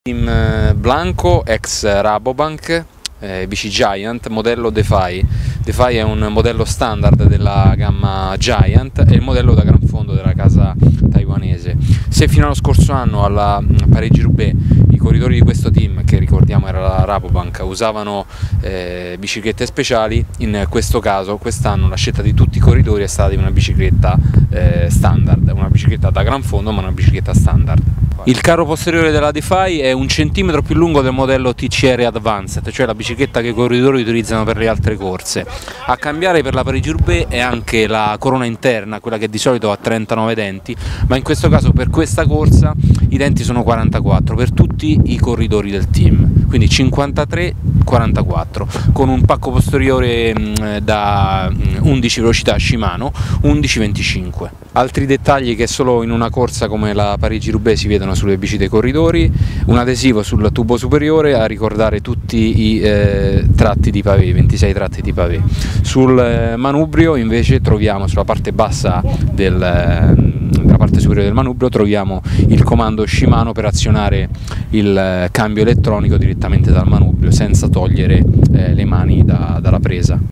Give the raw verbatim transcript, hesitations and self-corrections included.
Team Blanco, ex Rabobank, eh, bici Giant, modello Defy. Defy è un modello standard della gamma Giant e il modello da gran fondo della casa taiwanese. Se fino allo scorso anno alla Parigi-Roubaix i corridori di questo team, che ricordiamo era la Rabobank, usavano eh, biciclette speciali, in questo caso quest'anno la scelta di tutti i corridori è stata di una bicicletta eh, standard, una bicicletta da gran fondo ma una bicicletta standard. Il caro posteriore della Defy è un centimetro più lungo del modello T C R Advanced, cioè la bicicletta che i corridori utilizzano per le altre corse. A cambiare per la Parigi-Roubaix è anche la corona interna, quella che di solito ha trentanove denti, ma in questo caso per questa corsa i denti sono quarantaquattro per tutti i corridori del team, quindi cinquantatré quarantaquattro, con un pacco posteriore mh, da undici velocità Shimano, undici venticinque. Altri dettagli che solo in una corsa come la Parigi-Roubaix si vedono sulle bici dei corridori: un adesivo sul tubo superiore a ricordare tutti i eh, tratti di pavé, ventisei tratti di pavé. Sul eh, manubrio invece troviamo, sulla parte bassa del, eh, della parte superiore del manubrio, troviamo il comando Shimano per azionare il eh, cambio elettronico direttamente dal manubrio senza togliere eh, le mani da, dalla presa.